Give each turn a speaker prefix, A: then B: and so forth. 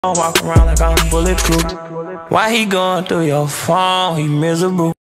A: Walk around like I'm bulletproof. Why he going through your phone? He miserable.